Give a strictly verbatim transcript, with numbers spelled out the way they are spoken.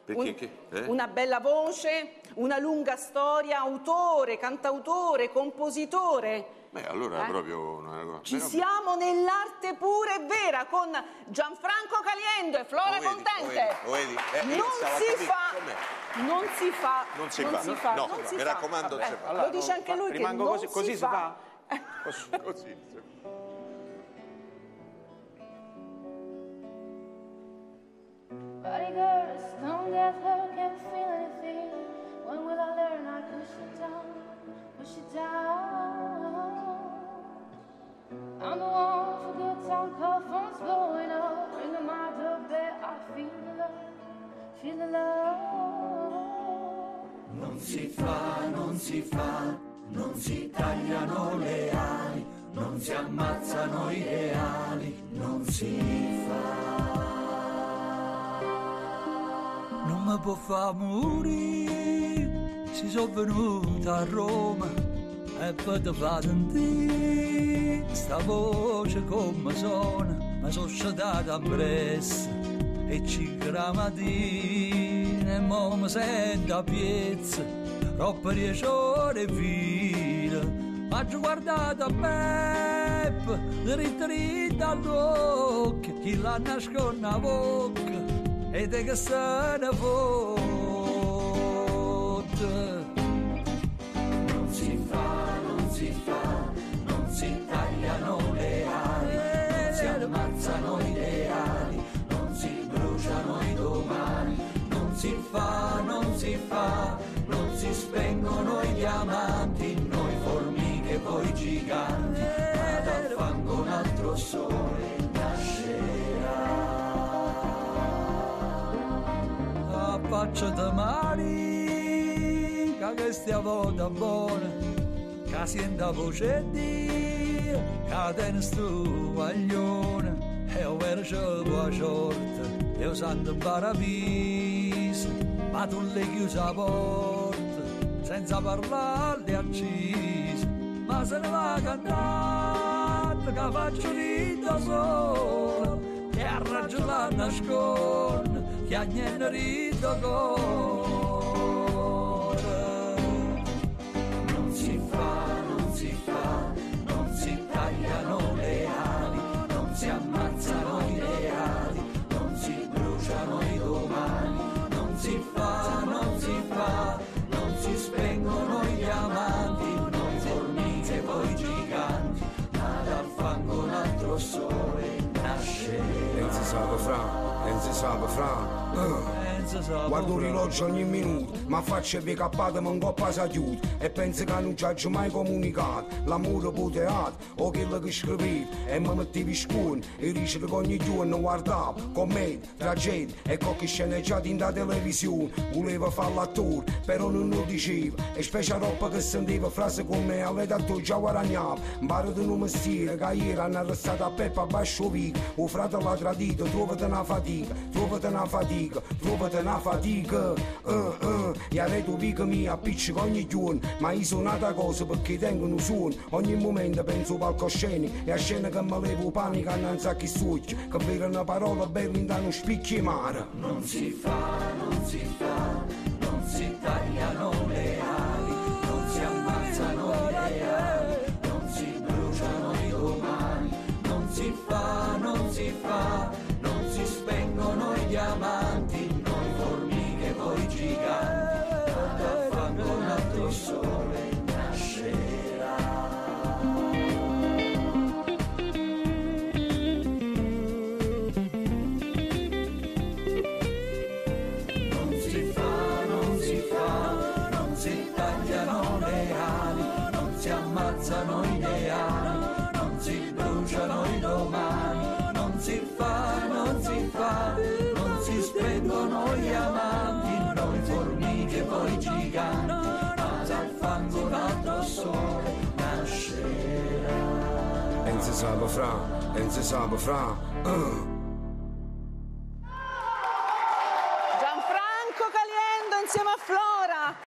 Perché? Un, che, eh? Una bella voce, una lunga storia, autore, cantautore, compositore. Beh, allora eh? proprio... Una... Ci però... siamo nell'arte pura e vera con Gianfranco Caliendo e Flora lo vedi, Contente. Lo vedi, lo vedi. Eh, non, si fa, non si fa, non si non fa, si fa, no, non si mi fa. raccomando, Vabbè, non si fa. Allora, lo dice anche lui che rimango non così, si così si fa. fa? Così, così. Body girl, stone death, her can't feel anything. When will I learn I push it down, push it down? I'm the one for good time, call phones blowing up. Ring on my doorbell, I feel the love, feel the love. Non si fa, non si fa, non si tagliano le ali, non si ammazzano i reali, non si fa. Non mi può far morire, si sono venuta a Roma e poi ti fa sentire sta voce come suona, ma sono sciatata a Brescia e cinque mattina e mo mi sento a piezza, troppo dieci ore e fila, ma ci guardate a Beppe, dritta dritta all'occhio, chi la nasconde a bocca e te che se ne fotte. Non si fa, non si fa, non si tagliano le ali, non si ammazzano i ideali, non si bruciano i domani, non si fa, non si fa, non si spengono i diamanti, noi formiche voi giganti, ma dal fango un altro sole nascerà. Faccia da mari, che stiamo da buona, che senta voce di, che tiene stu guaglione, e io vero c'è tua sorte, io santo in paradiso, ma tu le chiusi la porta, senza parlarle accise, ma se ne va cantando, che faccio rito solo, e a raggio la nasconde, che a niente rito cuore. Non si fa, non si fa, non si tagliano le ali, non si ammazzano i reali, non si bruciano i domani, non si fa, non si fa, non si spengono i diamanti, noi formiche voi giganti, ma dal fango un altro sole nasce. Non si sa fra, non si sa fra. Uh. Guardo l'orologio ogni minuto, ma faccio via cappata ma un po' passa chiude, e penso che non ci hagi mai comunicato l'amore per teatro o quello che scrivevi, e mi mettevi scuro e dice che ogni giorno guardavo commedia, tragedia e qualche sceneggiata in da televisione, voleva fare l'attore però non lo diceva, e specie roba che sentiva frasi come a l'età già guadagnava, imparo di un mestiere che ieri hanno arrestato a Peppa Basciovic, o frate l'ha tradito, trovate una fatica, trovate una fatica, trovate una fatica, uh, uh. E a tu pica mia appiccica ogni giorno, ma io sono nata cosa perché tengono suono, ogni momento penso al palcoscenico e a scena che mi levo panico annanzi a chi studia, che vera una parola bella in da uno spicchio mare. Non si fa, non si fa, non si tagliano le ali, non si ammazzano i reali, non si bruciano i domani, non si fa, non si fa, non si spengono i diamanti, noi formiche voi giganti, ma dal fango un altro sole nascerà. Non si fa, non si fa, non si tagliano le ali, non si ammazzano i ideali, non si bruciano i domani, non si fa, non si fa, non si spengono gli amanti, noi formiche voi giganti, ma dal fango un altro sole nascerà. E non si sa fra, e non si sa fra. Uh.